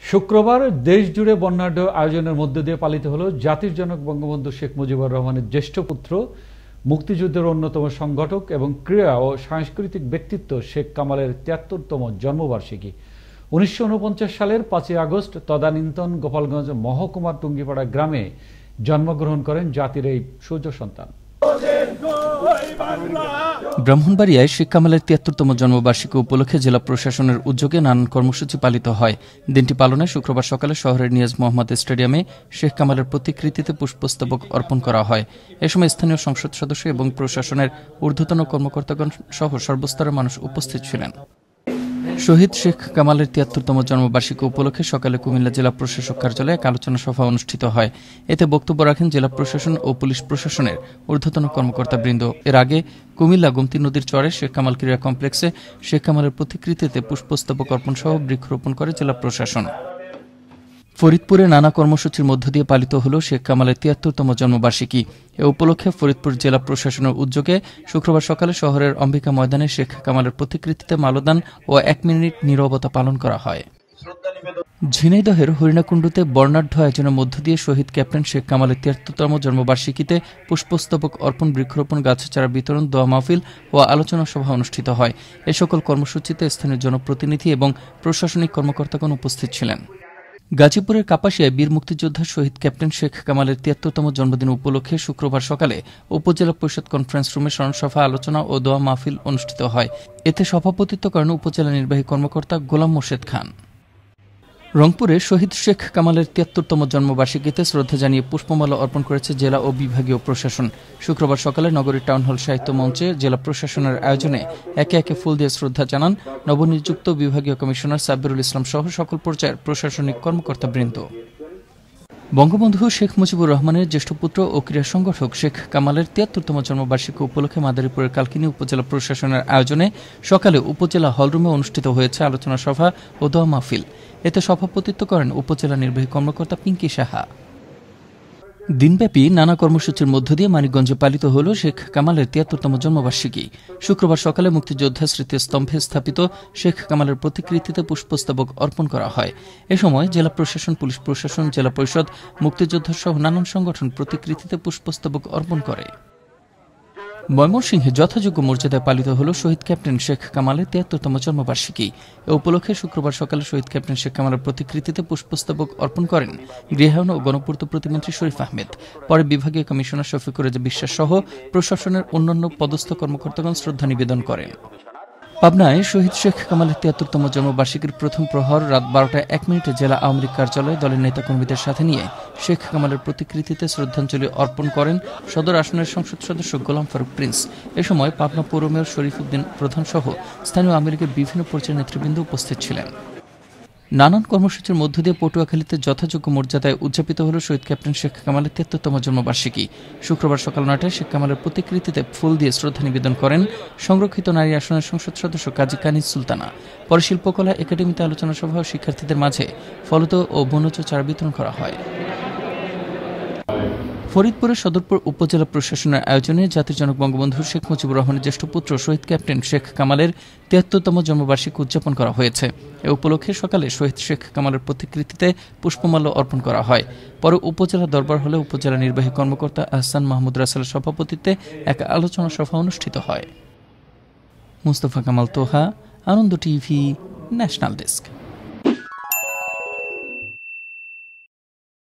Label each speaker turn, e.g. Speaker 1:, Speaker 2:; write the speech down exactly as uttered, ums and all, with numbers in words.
Speaker 1: শুক্রবার দেশজুড়ে বর্ণাঢ্য আয়োজনের মধ্য দিয়ে পালিত হলো জাতির জনক বঙ্গবন্ধু শেখ মুজিবুর রহমানের জ্যেষ্ঠ পুত্র, মুক্তিযুদ্ধের অন্যতম সংগঠক এবং ক্রীড়া ও সাংস্কৃতিক ব্যক্তিত্ব শেখ কামালের তিয়াত্তরতম জন্মবার্ষিকী। উনিশশো উনপঞ্চাশ সালের পাঁচই আগস্ট তদানীন্তন গোপালগঞ্জ মহকুমার টুঙ্গিপাড়া গ্রামে জন্মগ্রহণ করেন জাতির এই সূর্য সন্তান।
Speaker 2: ব্রাহ্মণবাড়িয়ায় শেখ কামালের তিয়াত্তরতম জন্মবার্ষিকী উপলক্ষে জেলা প্রশাসনের উদ্যোগে নানান কর্মসূচি পালিত হয়। দিনটি পালনে শুক্রবার সকালে শহরের নিয়াজ মোহাম্মদ স্টেডিয়ামে শেখ কামালের প্রতিকৃতিতে পুষ্পস্তবক অর্পণ করা হয়। এ সময় স্থানীয় সংসদ সদস্য এবং প্রশাসনের ঊর্ধ্বতন কর্মকর্তাগণ সহ সর্বস্তরের মানুষ উপস্থিত ছিলেন। শহীদ শেখ কামালের তিয়াত্তরতম জন্মবার্ষিকী উপলক্ষে সকালে কুমিল্লা জেলা প্রশাসক কার্যালয়ে এক আলোচনা সভা অনুষ্ঠিত হয়। এতে বক্তব্য রাখেন জেলা প্রশাসন ও পুলিশ প্রশাসনের ঊর্ধ্বতন কর্মকর্তাবৃন্দ। এর আগে কুমিল্লা গোমতী নদীর চরে শেখ কামাল ক্রীড়া কমপ্লেক্সে শেখ কামালের প্রতিকৃতিতে পুষ্পস্তবক অর্পণ সহ বৃক্ষরোপণ করে জেলা প্রশাসন। ফরিদপুরে নানা কর্মসূচির মধ্য দিয়ে পালিত হল শেখ কামালের তিয়াত্তরতম জন্মবার্ষিকী। এ উপলক্ষে ফরিদপুর জেলা প্রশাসনের উদ্যোগে শুক্রবার সকালে শহরের অম্বিকা ময়দানে শেখ কামালের প্রতিকৃতিতে মালদান ও এক মিনিট নীরবতা পালন করা হয়। ঝিনাইদহের হরিণাকুণ্ডুতে বর্ণাঢ্য আয়োজনের মধ্য দিয়ে শহীদ ক্যাপ্টেন শেখ কামালের তিয়াত্তরতম জন্মবার্ষিকীতে পুষ্পস্তবক অর্পণ, বৃক্ষরোপণ, গাছচারা বিতরণ, দোয়া মাহফিল ও আলোচনা সভা অনুষ্ঠিত হয়। এ সকল কর্মসূচিতে স্থানীয় জনপ্রতিনিধি এবং প্রশাসনিক কর্মকর্তাগণ উপস্থিত ছিলেন। গাজীপুরের কাপাসিয়ায় বীর মুক্তিযোদ্ধা শহীদ ক্যাপ্টেন শেখ কামালের তিয়াত্তরতম জন্মদিন উপলক্ষে শুক্রবার সকালে উপজেলা পরিষদ কনফারেন্স রুমে স্মরণসভা, আলোচনা ও দোয়া মাহফিল অনুষ্ঠিত হয়। এতে সভাপতিত্ব করেন উপজেলা নির্বাহী কর্মকর্তা গোলাম মোর্শেদ খান। রংপুরে শহীদ শেখ কামালের তিয়াত্তরতম জন্মবার্ষিকীতে শ্রদ্ধা জানিয়ে পুষ্পমালা অর্পণ করেছে জেলা ও বিভাগীয় প্রশাসন। শুক্রবার সকালে নগরীর টাউন হল সাহিত্য মঞ্চে জেলা প্রশাসনের আয়োজনে একে একে ফুল দিয়ে শ্রদ্ধা জানান নবনিযুক্ত বিভাগীয় কমিশনার সাব্বিরুল ইসলাম সহ সকল পর্যায়ের প্রশাসনিক কর্মকর্তাবৃন্দ। বঙ্গবন্ধু শেখ মুজিবুর রহমানের জ্যেষ্ঠ পুত্র ও ক্রীড়া সংগঠক শেখ কামালের তিয়াত্তরতম জন্মবার্ষিকী উপলক্ষে মাদারীপুরের কালকিনি উপজেলা প্রশাসনের আয়োজনে সকালে উপজেলা হলরুমে অনুষ্ঠিত হয়েছে আলোচনা সভা ও দোয়া মাহফিল। এতে সভাপতিত্ব করেন উপজেলা নির্বাহী কর্মকর্তা পিঙ্কি সাহা। দিনব্যাপী নানা কর্মসূচির মধ্য দিয়ে মানিকগঞ্জে পালিত হল শেখ কামালের তিয়াত্তরতম জন্মবার্ষিকী। শুক্রবার সকালে মুক্তিযোদ্ধা স্মৃতিস্তম্ভে স্থাপিত শেখ কামালের প্রতিকৃতিতে পুষ্পস্তবক অর্পণ করা হয়। এ সময় জেলা প্রশাসন, পুলিশ প্রশাসন, জেলা পরিষদ, মুক্তিযোদ্ধা সহ নানান সংগঠন প্রতিকৃতিতে পুষ্পস্তবক অর্পণ করে। ময়মনসিংহে যথাযোগ্য মর্যাদায় পালিত হল শহীদ ক্যাপ্টেন শেখ কামালের তিয়াত্তরতম জন্মবার্ষিকী। এ উপলক্ষে শুক্রবার সকালে শহীদ ক্যাপ্টেন শেখ কামালের প্রতিকৃতিতে পুষ্পস্তবক অর্পণ করেন গৃহায়ন ও গণপূর্ত প্রতিমন্ত্রী শরীফ আহমেদ। পরে বিভাগীয় কমিশনার শফিকুর রেজা বিশ্বাস সহ প্রশাসনের অন্যান্য পদস্থ কর্মকর্তাগণ শ্রদ্ধা নিবেদন করেন। পাবনায় শহীদ শেখ কামালের তিয়াত্তরতম জন্মবার্ষিকীর প্রথম প্রহর রাত বারোটায় এক মিনিটে জেলা আওয়ামী লীগ কার্যালয়ে দলের নেতাকর্মীদের সাথে নিয়ে শেখ কামালের প্রতিকৃতিতে শ্রদ্ধাঞ্জলি অর্পণ করেন সদর আসনের সংসদ সদস্য গোলাম ফারুক প্রিন্স। এ সময় পাবনা পৌর মেয়র শরীফ উদ্দিন প্রধান সহ স্থানীয় আওয়ামী লীগের বিভিন্ন পর্যায়ের নেতৃবৃন্দ উপস্থিত ছিলেন। নানান কর্মসূচির মধ্য দিয়ে পটুয়াখালীতে যথাযোগ্য মর্যাদায় উদযাপিত হল শহীদ ক্যাপ্টেন শেখ কামালের তিয়াত্তরতম জন্মবার্ষিকী। শুক্রবার সকাল নয়টায় শেখ কামালের প্রতিকৃতিতে ফুল দিয়ে শ্রদ্ধা নিবেদন করেন সংরক্ষিত নারী আসনের সংসদ সদস্য কাজী কানিজ সুলতানা। পরে শিল্পকলা একাডেমিতে আলোচনা সভা ও শিক্ষার্থীদের মাঝে ফলদ ও বনজ চারা বিতরণ করা হয়। ফরিদপুরের সদরপুর উপজেলা প্রশাসনের আয়োজনে জাতির জনক বঙ্গবন্ধু শেখ মুজিবুর রহমানের জ্যেষ্ঠ পুত্র শহীদ ক্যাপ্টেন শেখ কামালের তিয়াত্তরতম জন্মবার্ষিকী উদযাপন করা হয়েছে। এ উপলক্ষে সকালে শহীদ শেখ কামালের প্রতিকৃতিতে পুষ্পমাল্য অর্পণ করা হয়। পরে উপজেলা দরবার হলে উপজেলা নির্বাহী কর্মকর্তা আহসান মাহমুদ রাসেলের সভাপতিত্বে এক আলোচনা সভা অনুষ্ঠিত হয়। Mustafa Kamal Toha, Ananda TV, national desk.